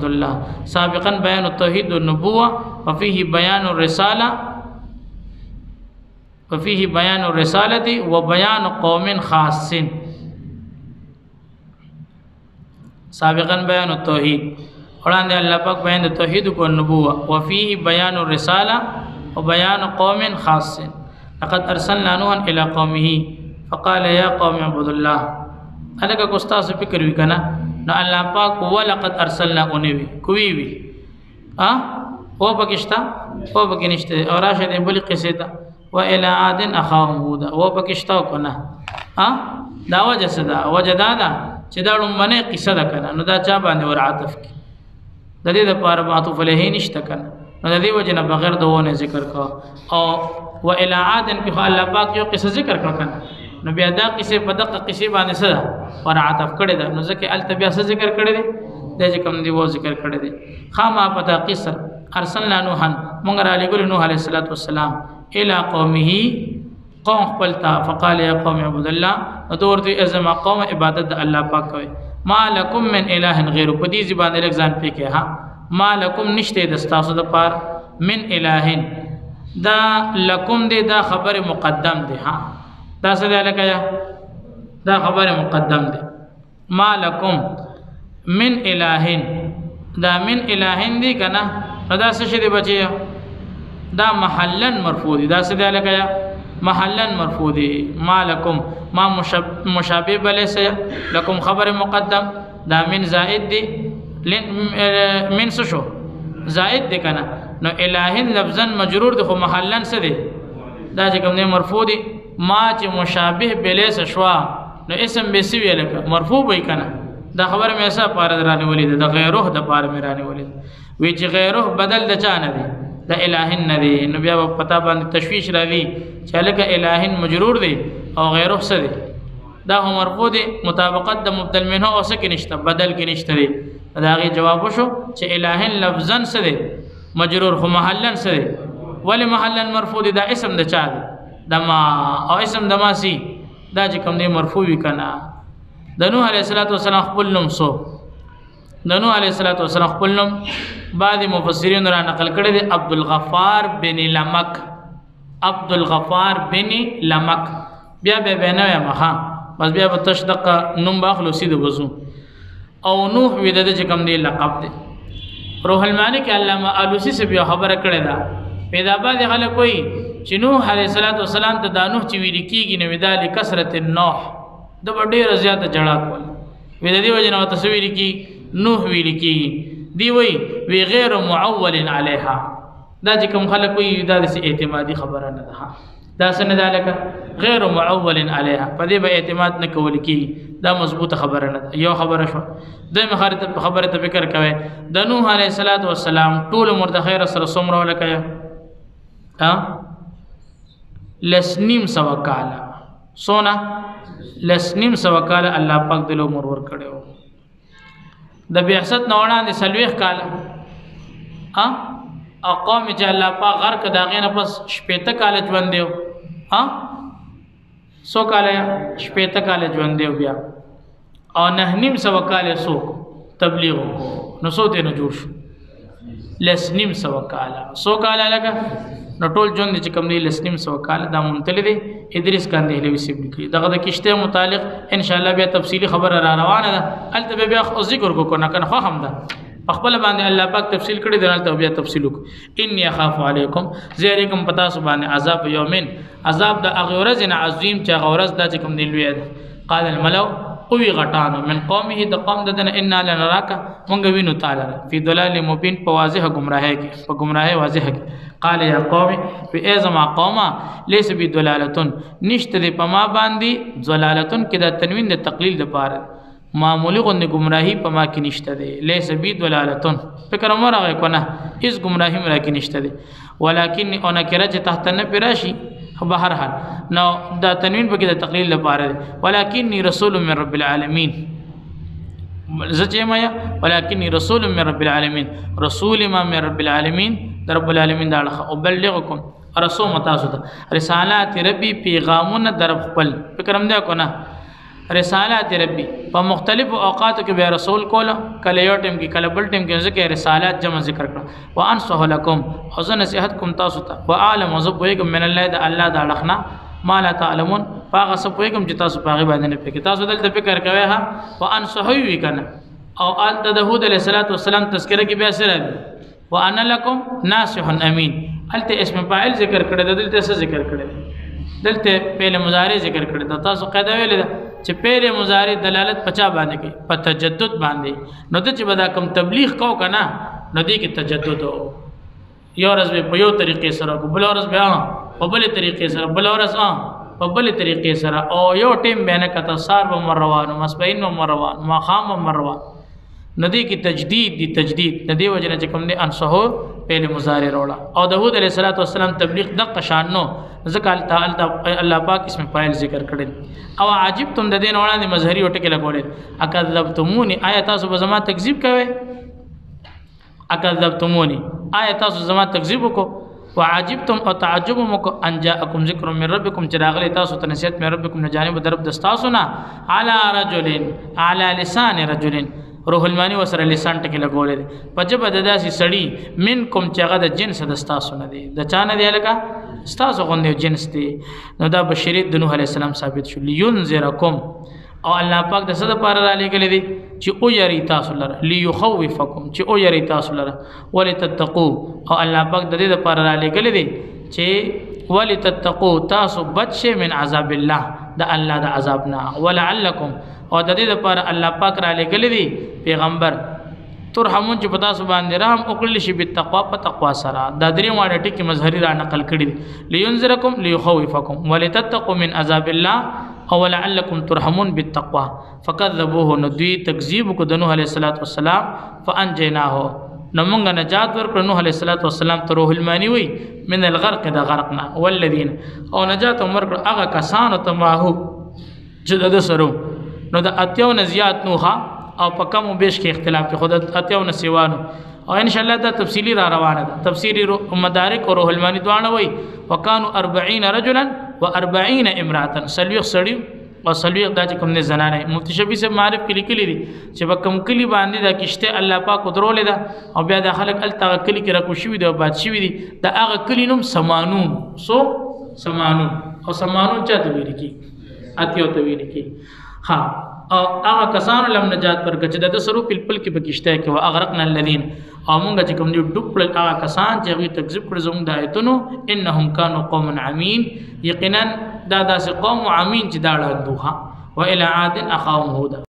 اعبدوا الله سابقا بیان التوحید والنبوة وفيه بیان الرسالة وبیان قوم خاص سابقا بیان التوحید وړاندې الله پاک بیان د توحید او نبوت وفيه بیان الرسالة وبيان قوم خاص لقد ارسلنا نوحا الى قومه فقال يا قوم اعبدوا الله هلکه کو استاد فکر وکنا نو الله پاک ولقد ارسلنا اونوي کوي وي او پکشتا او پکنشته او راشه دې بل قصه تا والى عاد اخاهم هود او پکشتا کنه دا وجه صدا وجدادا چې دا لمنه قصه ده کنه نو دا چا باندې ور عاطف کی د دې لپاره معطوف علیه نشته کنه نو د دې وجه نه بغیر د ونه ذکر کا او والى عاد کې الله پاک یو قصه ذکر کړ کنه نو بیا دا قصه په دغه قصه باندې سره ور عاطف کړي ده نو ځکه التبیا څه ذکر کړي دي د کوم دی و ذکر کړي دي خامہ پتا قصه ارسلنا نوحا مونږ را لګل نوح علیه السلام الى قومه قوم خپلتا فقال يا قوم اعبدوا الله ودور دي ازما قوم عبادت الله پاک کوي ما لكم من اله غیر پدی زبان الکسان پی کې ما لكم نشته د تاسو د پار من اله دا لكم دي دا خبر مقدم دي دا څه دی لکه دا خبر مقدم دي ما لكم من اله دا من اله دي کنه دا څه شي دی بچي دا محلا مرفوع دي دا څه دی لکه محلا مرفوع دي ما لكم ما مشابه بلس لكم خبر مقدم دا من زائد دي من سشو زائد دي کنه نو الہن لفظا مجرور دي خو محلا څه دي دا چې کوم نه مرفوع دي ما چې مشابه بلس شوا نو اسم به سی ویل مرفوع وي کنه دا خبر مې ایسا پار درانه ولید دا غیره د پار مې رانه ولید وی چې غیره بدل د چا نه دي دا الہن نه دي نو بیا پتا باندې تشویش راوي چې لکه الہن مجرور دي او غیره څه دي دا هم مرفوع دي مطابقت د مبدل منه او څه کې نشته بدل کې نشته دي دا غي جواب وشو چې الہن لفظا څه دي مجرور خو محلا څه دي ولی محلا مرفوع دي دا اسم د چا دي دما او اسم دما سي دا چې کوم دي مرفوع وي کنه د نوح علیه السلام خپل نوم سو د نوح علیه السلام خپل نوم بعض مفسرین را نقل کړی دی عبدالغفار بن لمک عبدالغفار بن لمک بیا به بنوي مخه بس بیا په تشدق نوم باخلو سید وزو او نوح وید د کوم دی لقب دی روح المانی کې علامه الوسی سے بیا خبره کړی دا پیدا بعد خلک کوئی چې نوح علیه السلام ته دا نوح چې ویل کیږي نو ودا لکثرت النوح د ډېر زیاته جړه کول وې د دې وجه نو تصویر کی نوح ویل کی دی وی غیر معول علیها دا چې کوم خلک وي دا د اعتمادي خبره نه ده دا څنګه ده لکه غیر معول علیها په دې به اعتماد نه کول کی دا مضبوطه خبره نه ده یو خبره شو د خبره ته فکر کوي د نوح علیه السلام ټول عمر د خیر سره څومره ولکه لسنیم سو کاله سونا لسنیم سو کاله الله پاک دل عمر ور کړو د بعثت نو وړاندې سلويخ کاله اقام چې الله پاک غر ک داغې نه پس شپېته کاله ژوند دیو سو کاله شپېته کاله ژوند دیو بیا او نه نیم سو کاله سو تبلیغ کو نو سو ته نه جوړ شو لسنیم سو کاله سو کاله لګه نو ټول ژوند چې کوم دی لسنیم سو کاله دا مونتل دی ادریس کاندې له وسیب لیکي دغه د کشته متعلق ان شاء الله بیا تفصیلی خبر را روانه ده الته بیا ذکر کو کنه کنه خو هم ده خپل باندې الله پاک تفصیل کړی دلته بیا تفصیل وک انی اخاف علیکم زیرکم پتا سبحانه عذاب یومین عذاب د اغورز عظیم چې غورز د کوم دی لوی ده قال الملو قوی غټانو من قومه د قوم ددن ان لنراک مونږ وینو تعالی فی ضلال مبین په واضح گمراهی کې په گمراهی واضح کې قال یا قوم فی ازما قوما لیس بی ضلالتن نشته د پما باندې ضلالتن کې د تنوین د تقلیل د پاره معمولی غند گمراهی پما کې نشته دی لیس بی ضلالتن فکر مرغه کنه اس گمراهی مرا کې نشته دی ولکن انا کرج تحت نه پراشی بهر حال نو دا تنوین په کې د تقلیل لپاره ولکنی رسول من رب العالمین زجما ولکنی رسول من رب العالمین رسول ما من رب العالمین در رب العالمین دا ابلغکم رسول متاسو رسالات ربی پیغامونه در خپل فکرم دی کو نه رسالات ربی په مختلف اوقاتو کې به رسول کوله کله یو ټیم کې کله بل ټیم کې ځکه رسالات جمع ذکر کړه وانصح لكم او زه نصیحت کوم تاسو ته وعلم وزب ویکم من الله د الله د اړخنا ما لا تعلمون پاغه څه پوهیږم چې تاسو پاغه باندې نه پوهیږئ تاسو دلته فکر کوئ ها وانصح وی کنه او آل داود علیہ السلام تذکرہ کې بیا سره وانا لكم ناصح امین الته اسم فاعل ذکر کړی دلته څه ذکر کړی دلته فعل مضارع ذکر کړی تاسو قاعده ویل چې فعل مضارع دلالت پچا باندې کوي په تجدد باندې نو د چې بدا کوم تبلیغ کو کنه نو دې کې تجدد یو ورځ په یو طریقې سره کو بل ورځ بیا په بل طریقې سره بل ورځ په بل طریقې سره او یو ټیم بیان کته سار به مروان مسبین و مروان ما خام و مروان ندی کی تجدید دی تجدید ندی وجنه چې کوم دی انصحو پہلے مضارع روڑا او داود علیہ السلام تبلیغ دق شانو ذکر تعالی اللہ پاک اس میں فاعل ذکر کړي او عجیب تم د دین وړاندې مظهری او ټکی لګولې اکذبتمونی آیا تاسو به زما تکذیب کوئ اکذبتمونی آیا تاسو زما تکذیب وکړو وعجبتم او تعجب مکو ان جاءکم ذکر من ربکم چراغلی تاسو ته نصیحت من ربکم نه جانب درب دستاسو نه علی رجل علی لسان رجل روح المانی وسره لسان ټکی لګولې دي په جبه د داسې سړی منکم چې هغه د جنس دستاسو نه دی د چا نه دی لکه ستاسو غوندې جنس دی نو دا بشریت د نوح علیہ السلام ثابت شو لینذرکم او الله پاک د صد پر را لګلې دي چې او یری تاسو لره لیخوفکم چې او یری تاسو لره ولتتقوا او الله پاک د دې پر را لګلې دي چې ولتتقوا تاسو بچ من عذاب الله د الله د عذاب نه ولعلکم او د دې پر الله پاک را لګلې دي پیغمبر ترحمون چې پتا سو باندې رحم وکړل شي په تقوا په تقوا سره دا درې واړه ټکی مظهری را نقل کړي لینذرکم لیخوفکم ولتتقوا من عذاب الله او لعلکم ترحمون بالتقوا فكذبوه ندوی تکذیب کو د نوح علیہ السلام فانجیناه نو موږ نجات ورکړو نوح علیہ السلام ته روح المانی وی من الغرق د غرقنا والذین او نجات ورکړو هغه کسانو ته ماهو چې د سرو نو د اتیو نزیات نوحا او په کم و بیش کې اختلاف دی خود اتیو نسیوانو او ان شاء الله دا تفصیلی را روانه ده تفسیری مدارک او روح المانی دوانه وی وکانو 40 رجلا و40 امراه سلوخ سړی او سلوخ دا چې کوم نه زنانه مفتی شفیع سے معرف کې لیکلي دي چې په کوم کلی باندې دا کشته الله پاک درولې ده او بیا د خلک الته کلی کې راکو شوی دی او باد شوی دی دا هغه کلی نوم سمانون سمانون او سمانون چاته ویل کی اتیو ته ویل کی ها او هغه کسانو لم نجات پر کچ د سرو پلپل کې بکشته کې او اغرقنا الذين او مونږ چې کوم دی ډوبل هغه کسان چې غوي تکذیب کړ زموږ د آیتونو انهم كانوا قوم عمين یقینا دا داسې قوم عمين چې دا ډاډوها والى عاد اخاهم هود